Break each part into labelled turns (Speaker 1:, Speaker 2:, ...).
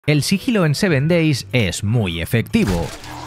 Speaker 1: El sigilo en 7 Days es muy efectivo.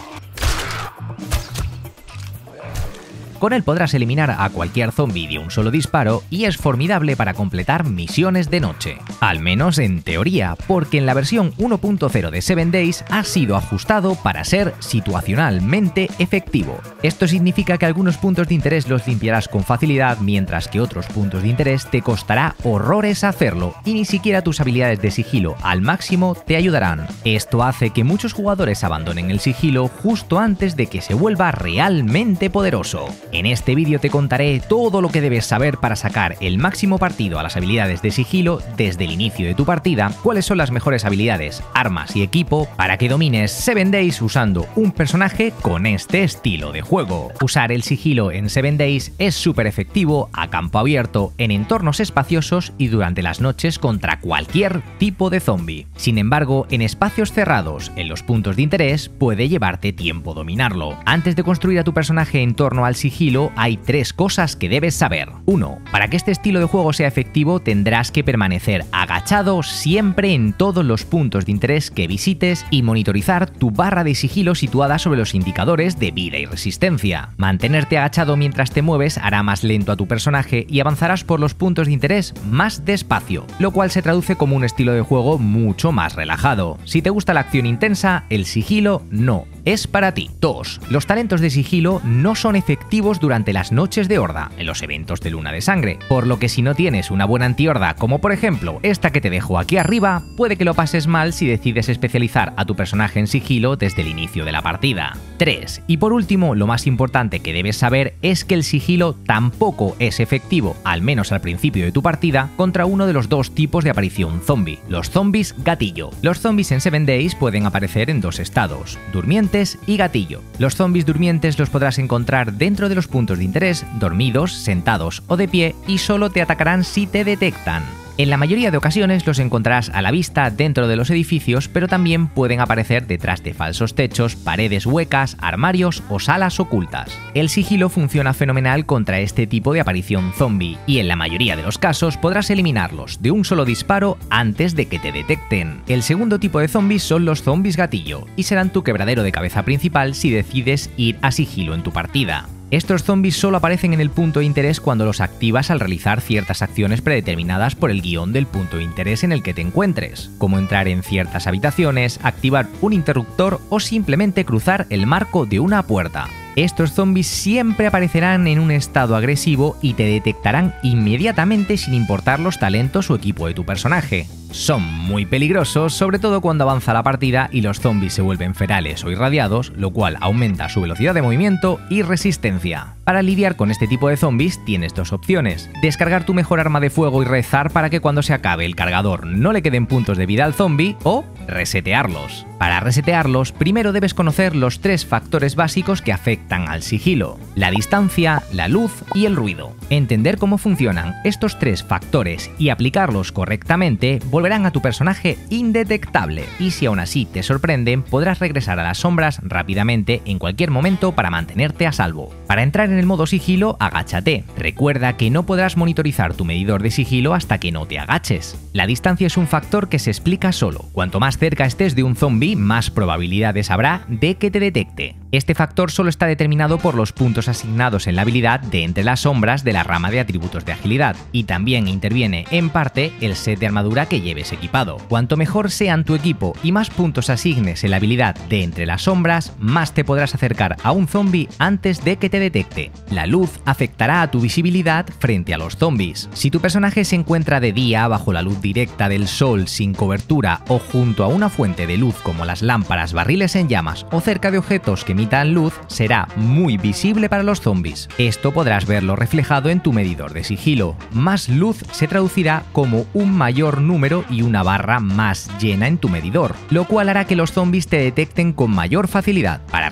Speaker 1: Con él podrás eliminar a cualquier zombie de un solo disparo y es formidable para completar misiones de noche. Al menos en teoría, porque en la versión 1.0 de 7 Days ha sido ajustado para ser situacionalmente efectivo. Esto significa que algunos puntos de interés los limpiarás con facilidad, mientras que otros puntos de interés te costará horrores hacerlo y ni siquiera tus habilidades de sigilo al máximo te ayudarán. Esto hace que muchos jugadores abandonen el sigilo justo antes de que se vuelva realmente poderoso. En este vídeo te contaré todo lo que debes saber para sacar el máximo partido a las habilidades de sigilo desde el inicio de tu partida, cuáles son las mejores habilidades, armas y equipo para que domines 7 Days usando un personaje con este estilo de juego. Usar el sigilo en 7 Days es súper efectivo a campo abierto, en entornos espaciosos y durante las noches contra cualquier tipo de zombie. Sin embargo, en espacios cerrados, en los puntos de interés, puede llevarte tiempo dominarlo. Antes de construir a tu personaje en torno al sigilo, hay 3 cosas que debes saber. 1. Para que este estilo de juego sea efectivo tendrás que permanecer agachado siempre en todos los puntos de interés que visites y monitorizar tu barra de sigilo situada sobre los indicadores de vida y resistencia. Mantenerte agachado mientras te mueves hará más lento a tu personaje y avanzarás por los puntos de interés más despacio, lo cual se traduce como un estilo de juego mucho más relajado. Si te gusta la acción intensa, el sigilo no es para ti. 2. Los talentos de sigilo no son efectivos durante las noches de horda, en los eventos de luna de sangre, por lo que si no tienes una buena antihorda, como por ejemplo esta que te dejo aquí arriba, puede que lo pases mal si decides especializar a tu personaje en sigilo desde el inicio de la partida. 3. Y por último, lo más importante que debes saber es que el sigilo tampoco es efectivo, al menos al principio de tu partida, contra uno de los 2 tipos de aparición zombie, los zombies gatillo. Los zombies en 7 Days pueden aparecer en 2 estados, durmientes y gatillo. Los zombies durmientes los podrás encontrar dentro de los puntos de interés, dormidos, sentados o de pie, y solo te atacarán si te detectan. En la mayoría de ocasiones los encontrarás a la vista dentro de los edificios, pero también pueden aparecer detrás de falsos techos, paredes huecas, armarios o salas ocultas. El sigilo funciona fenomenal contra este tipo de aparición zombie, y en la mayoría de los casos podrás eliminarlos de un solo disparo antes de que te detecten. El segundo tipo de zombies son los zombies gatillo, y serán tu quebradero de cabeza principal si decides ir a sigilo en tu partida. Estos zombies solo aparecen en el punto de interés cuando los activas al realizar ciertas acciones predeterminadas por el guión del punto de interés en el que te encuentres, como entrar en ciertas habitaciones, activar un interruptor o simplemente cruzar el marco de una puerta. Estos zombies siempre aparecerán en un estado agresivo y te detectarán inmediatamente sin importar los talentos o equipo de tu personaje. Son muy peligrosos, sobre todo cuando avanza la partida y los zombies se vuelven ferales o irradiados, lo cual aumenta su velocidad de movimiento y resistencia. Para lidiar con este tipo de zombies tienes 2 opciones: descargar tu mejor arma de fuego y rezar para que cuando se acabe el cargador no le queden puntos de vida al zombie, o resetearlos. Para resetearlos, primero debes conocer los 3 factores básicos que afectan al sigilo: la distancia, la luz y el ruido. Entender cómo funcionan estos 3 factores y aplicarlos correctamente volverán a tu personaje indetectable, y si aún así te sorprenden, podrás regresar a las sombras rápidamente en cualquier momento para mantenerte a salvo. Para entrar en el modo sigilo, agáchate. Recuerda que no podrás monitorizar tu medidor de sigilo hasta que no te agaches. La distancia es un factor que se explica solo. Cuanto más cerca estés de un zombie, más probabilidades habrá de que te detecte. Este factor solo está determinado por los puntos asignados en la habilidad de entre las sombras de la rama de atributos de agilidad, y también interviene en parte el set de armadura que lleves equipado. Cuanto mejor sean tu equipo y más puntos asignes en la habilidad de entre las sombras, más te podrás acercar a un zombie antes de que te detecte. La luz afectará a tu visibilidad frente a los zombies. Si tu personaje se encuentra de día bajo la luz directa del sol sin cobertura o junto a una fuente de luz como las lámparas, barriles en llamas o cerca de objetos que emitan luz, será muy visible para los zombies. Esto podrás verlo reflejado en tu medidor de sigilo. Más luz se traducirá como un mayor número y una barra más llena en tu medidor, lo cual hará que los zombies te detecten con mayor facilidad. Para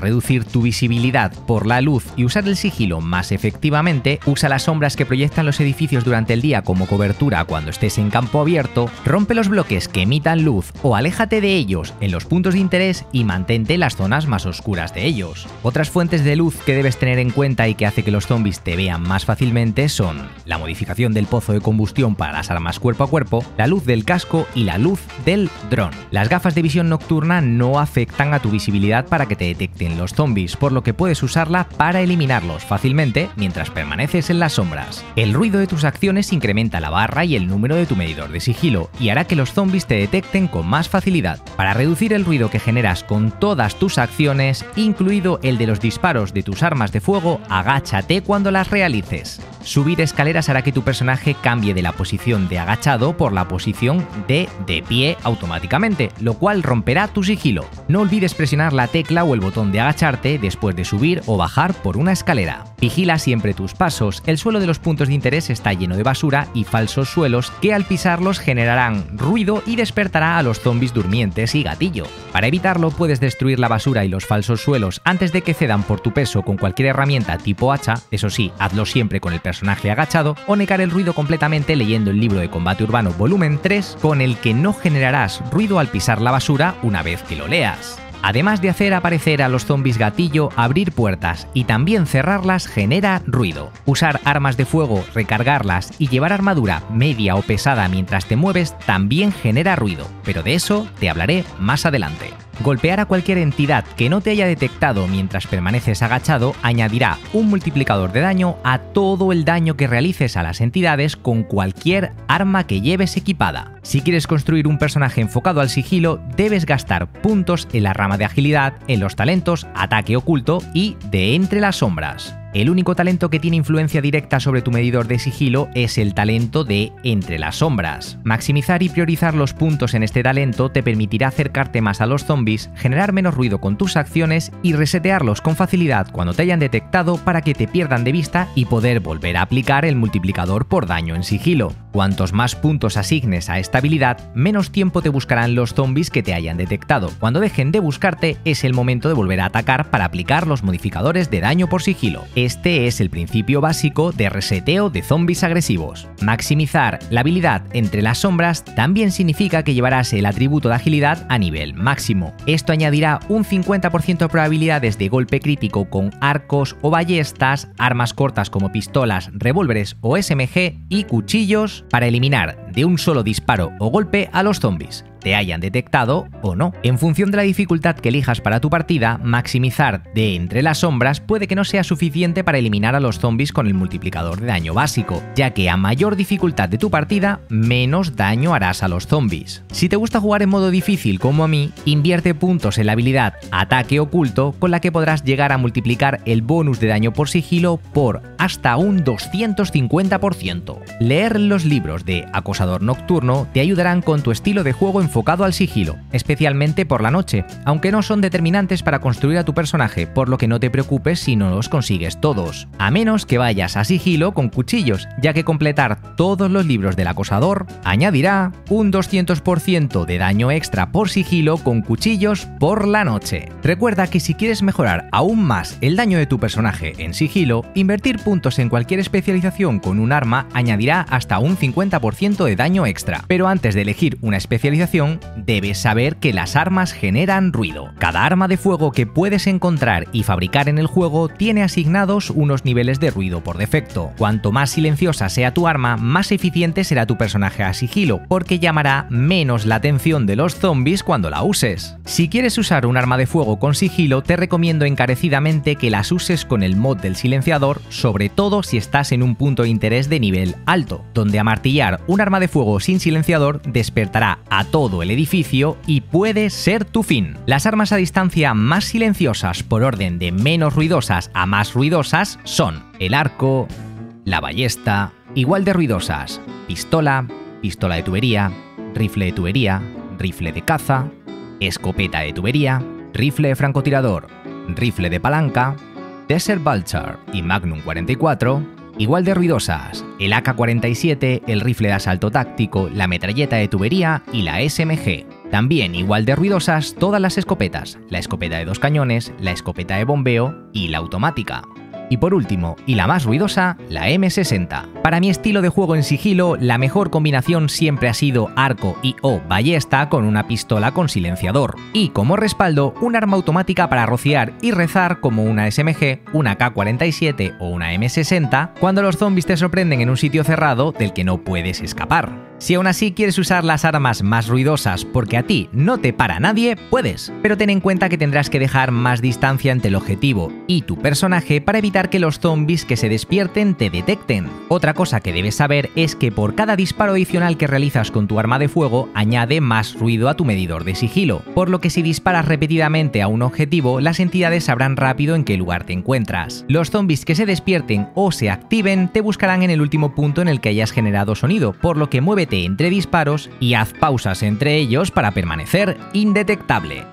Speaker 1: reducir tu visibilidad por la luz y usar el sigilo más efectivamente, usa las sombras que proyectan los edificios durante el día como cobertura cuando estés en campo abierto, rompe los bloques que emitan luz o aléjate de ellos en los puntos de interés y mantente en las zonas más oscuras de ellos. Otras fuentes de luz que debes tener en cuenta y que hace que los zombies te vean más fácilmente son la modificación del pozo de combustión para las armas cuerpo a cuerpo, la luz del casco y la luz del dron. Las gafas de visión nocturna no afectan a tu visibilidad para que te detecten los zombies, por lo que puedes usarla para eliminarlos fácilmente mientras permaneces en las sombras. El ruido de tus acciones incrementa la barra y el número de tu medidor de sigilo y hará que los zombies te detecten con más facilidad. Para reducir el ruido que generas con todas tus acciones, incluido el de los disparos de tus armas de fuego, agáchate cuando las realices. Subir escaleras hará que tu personaje cambie de la posición de agachado por la posición de pie automáticamente, lo cual romperá tu sigilo. No olvides presionar la tecla o el botón de agacharte después de subir o bajar por una escalera. Vigila siempre tus pasos. El suelo de los puntos de interés está lleno de basura y falsos suelos que al pisarlos generarán ruido y despertará a los zombies durmientes y gatillo. Para evitarlo, puedes destruir la basura y los falsos suelos antes de que cedan por tu peso con cualquier herramienta tipo hacha, eso sí, hazlo siempre con el personaje agachado, o negar el ruido completamente leyendo el libro de combate urbano volumen 3, con el que no generarás ruido al pisar la basura una vez que lo leas. Además de hacer aparecer a los zombies gatillo, abrir puertas y también cerrarlas genera ruido. Usar armas de fuego, recargarlas y llevar armadura media o pesada mientras te mueves también genera ruido, pero de eso te hablaré más adelante. Golpear a cualquier entidad que no te haya detectado mientras permaneces agachado añadirá un multiplicador de daño a todo el daño que realices a las entidades con cualquier arma que lleves equipada. Si quieres construir un personaje enfocado al sigilo, debes gastar puntos en la rama de agilidad, en los talentos, ataque oculto y de entre las sombras. El único talento que tiene influencia directa sobre tu medidor de sigilo es el talento de Entre las sombras. Maximizar y priorizar los puntos en este talento te permitirá acercarte más a los zombies, generar menos ruido con tus acciones y resetearlos con facilidad cuando te hayan detectado para que te pierdan de vista y poder volver a aplicar el multiplicador por daño en sigilo. Cuantos más puntos asignes a esta habilidad, menos tiempo te buscarán los zombies que te hayan detectado. Cuando dejen de buscarte, es el momento de volver a atacar para aplicar los modificadores de daño por sigilo. Este es el principio básico de reseteo de zombies agresivos. Maximizar la habilidad Entre las sombras también significa que llevarás el atributo de agilidad a nivel máximo. Esto añadirá un 50% de probabilidades de golpe crítico con arcos o ballestas, armas cortas como pistolas, revólveres o SMG y cuchillos para eliminar de un solo disparo o golpe a los zombies, te hayan detectado o no. En función de la dificultad que elijas para tu partida, maximizar de Entre las sombras puede que no sea suficiente para eliminar a los zombies con el multiplicador de daño básico, ya que a mayor dificultad de tu partida, menos daño harás a los zombies. Si te gusta jugar en modo difícil como a mí, invierte puntos en la habilidad Ataque oculto, con la que podrás llegar a multiplicar el bonus de daño por sigilo por hasta un 250%. Leer los libros de Acosador Nocturno te ayudarán con tu estilo de juego enfocado al sigilo, especialmente por la noche, aunque no son determinantes para construir a tu personaje, por lo que no te preocupes si no los consigues todos, a menos que vayas a sigilo con cuchillos, ya que completar todos los libros del acosador añadirá un 200% de daño extra por sigilo con cuchillos por la noche. Recuerda que si quieres mejorar aún más el daño de tu personaje en sigilo, invertir puntos en cualquier especialización con un arma añadirá hasta un 50% de daño extra, pero antes de elegir una especialización, debes saber que las armas generan ruido. Cada arma de fuego que puedes encontrar y fabricar en el juego tiene asignados unos niveles de ruido por defecto. Cuanto más silenciosa sea tu arma, más eficiente será tu personaje a sigilo, porque llamará menos la atención de los zombies cuando la uses. Si quieres usar un arma de fuego con sigilo, te recomiendo encarecidamente que las uses con el mod del silenciador, sobre todo si estás en un punto de interés de nivel alto, donde amartillar un arma de fuego sin silenciador despertará a todo el edificio y puede ser tu fin. Las armas a distancia más silenciosas por orden de menos ruidosas a más ruidosas son el arco, la ballesta, igual de ruidosas, pistola, pistola de tubería, rifle de caza, escopeta de tubería, rifle de francotirador, rifle de palanca, Desert Vulture y Magnum 44, igual de ruidosas, el AK-47, el rifle de asalto táctico, la metralleta de tubería y la SMG. También igual de ruidosas todas las escopetas, la escopeta de 2 cañones, la escopeta de bombeo y la automática. Y por último, y la más ruidosa, la M60. Para mi estilo de juego en sigilo, la mejor combinación siempre ha sido arco y o ballesta con una pistola con silenciador. Y como respaldo, un arma automática para rociar y rezar como una SMG, una K-47 o una M60 cuando los zombies te sorprenden en un sitio cerrado del que no puedes escapar. Si aún así quieres usar las armas más ruidosas porque a ti no te para nadie, puedes, pero ten en cuenta que tendrás que dejar más distancia entre el objetivo y tu personaje para evitar que los zombies que se despierten te detecten. Otra cosa que debes saber es que por cada disparo adicional que realizas con tu arma de fuego añade más ruido a tu medidor de sigilo, por lo que si disparas repetidamente a un objetivo, las entidades sabrán rápido en qué lugar te encuentras. Los zombies que se despierten o se activen te buscarán en el último punto en el que hayas generado sonido, por lo que muévete entre disparos y haz pausas entre ellos para permanecer indetectable.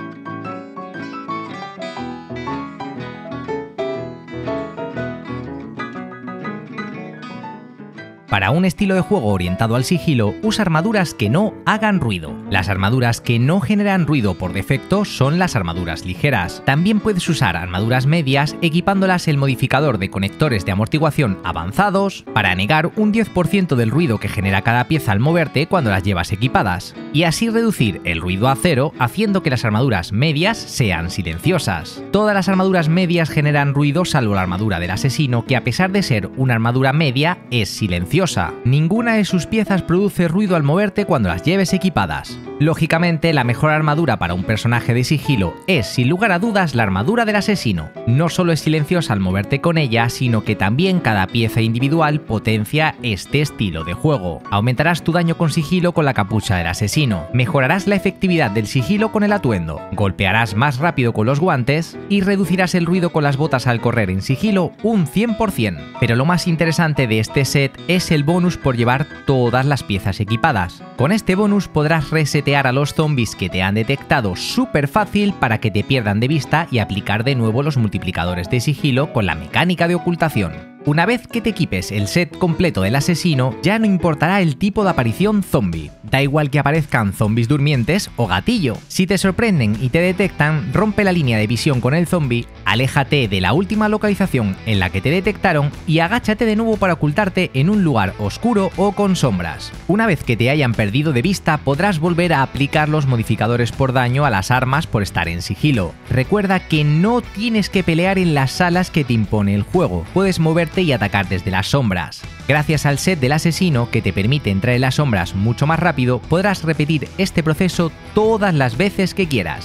Speaker 1: Para un estilo de juego orientado al sigilo, usa armaduras que no hagan ruido. Las armaduras que no generan ruido por defecto son las armaduras ligeras. También puedes usar armaduras medias equipándolas el modificador de conectores de amortiguación avanzados para negar un 10% del ruido que genera cada pieza al moverte cuando las llevas equipadas, y así reducir el ruido a cero haciendo que las armaduras medias sean silenciosas. Todas las armaduras medias generan ruido salvo la armadura del asesino, que a pesar de ser una armadura media es silenciosa. Ninguna de sus piezas produce ruido al moverte cuando las lleves equipadas. Lógicamente, la mejor armadura para un personaje de sigilo es, sin lugar a dudas, la armadura del asesino. No solo es silenciosa al moverte con ella, sino que también cada pieza individual potencia este estilo de juego. Aumentarás tu daño con sigilo con la capucha del asesino, mejorarás la efectividad del sigilo con el atuendo, golpearás más rápido con los guantes y reducirás el ruido con las botas al correr en sigilo un 100%. Pero lo más interesante de este set es el bonus por llevar todas las piezas equipadas. Con este bonus podrás resetear a los zombies que te han detectado súper fácil para que te pierdan de vista y aplicar de nuevo los multiplicadores de sigilo con la mecánica de ocultación. Una vez que te equipes el set completo del asesino, ya no importará el tipo de aparición zombie. Da igual que aparezcan zombies durmientes o gatillo. Si te sorprenden y te detectan, rompe la línea de visión con el zombie, aléjate de la última localización en la que te detectaron y agáchate de nuevo para ocultarte en un lugar oscuro o con sombras. Una vez que te hayan perdido de vista, podrás volver a aplicar los modificadores por daño a las armas por estar en sigilo. Recuerda que no tienes que pelear en las salas que te impone el juego. Puedes moverte y atacar desde las sombras. Gracias al set del asesino, que te permite entrar en las sombras mucho más rápido, podrás repetir este proceso todas las veces que quieras.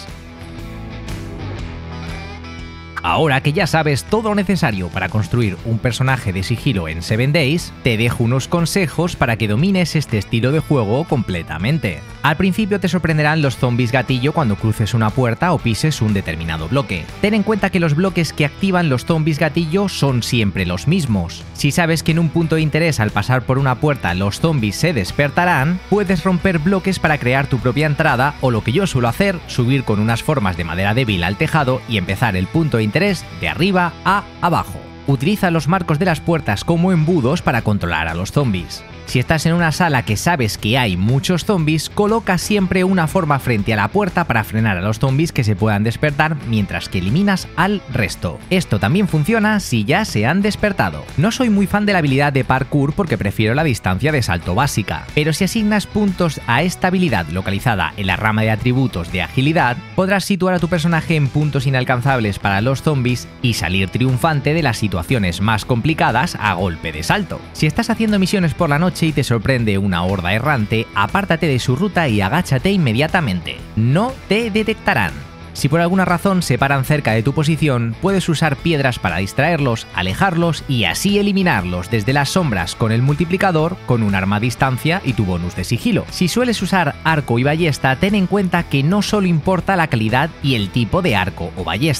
Speaker 1: Ahora que ya sabes todo lo necesario para construir un personaje de sigilo en 7 Days, te dejo unos consejos para que domines este estilo de juego completamente. Al principio te sorprenderán los zombies gatillo cuando cruces una puerta o pises un determinado bloque. Ten en cuenta que los bloques que activan los zombies gatillo son siempre los mismos. Si sabes que en un punto de interés al pasar por una puerta los zombies se despertarán, puedes romper bloques para crear tu propia entrada, o lo que yo suelo hacer, subir con unas formas de madera débil al tejado y empezar el punto de interés de arriba a abajo. Utiliza los marcos de las puertas como embudos para controlar a los zombies. Si estás en una sala que sabes que hay muchos zombies, coloca siempre una forma frente a la puerta para frenar a los zombies que se puedan despertar mientras que eliminas al resto. Esto también funciona si ya se han despertado. No soy muy fan de la habilidad de parkour porque prefiero la distancia de salto básica, pero si asignas puntos a esta habilidad localizada en la rama de atributos de agilidad, podrás situar a tu personaje en puntos inalcanzables para los zombies y salir triunfante de las situaciones más complicadas a golpe de salto. Si estás haciendo misiones por la noche y te sorprende una horda errante, apártate de su ruta y agáchate inmediatamente. No te detectarán. Si por alguna razón se paran cerca de tu posición, puedes usar piedras para distraerlos, alejarlos y así eliminarlos desde las sombras con el multiplicador, con un arma a distancia y tu bonus de sigilo. Si sueles usar arco y ballesta, ten en cuenta que no solo importa la calidad y el tipo de arco o ballesta.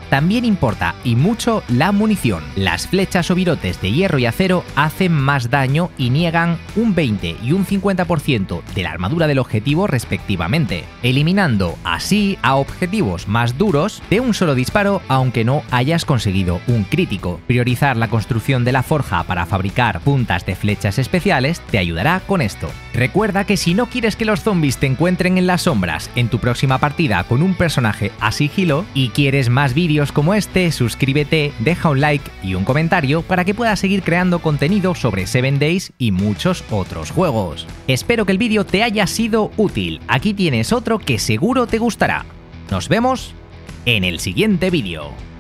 Speaker 1: también importa y mucho la munición. Las flechas o virotes de hierro y acero hacen más daño y niegan un 20 y un 50% de la armadura del objetivo respectivamente, eliminando así a objetivos más duros de un solo disparo aunque no hayas conseguido un crítico. Priorizar la construcción de la forja para fabricar puntas de flechas especiales te ayudará con esto. Recuerda que si no quieres que los zombies te encuentren en las sombras en tu próxima partida con un personaje a sigilo y quieres más vídeos como este, suscríbete, deja un like y un comentario para que puedas seguir creando contenido sobre 7 Days y muchos otros juegos. Espero que el vídeo te haya sido útil. Aquí tienes otro que seguro te gustará. Nos vemos en el siguiente vídeo.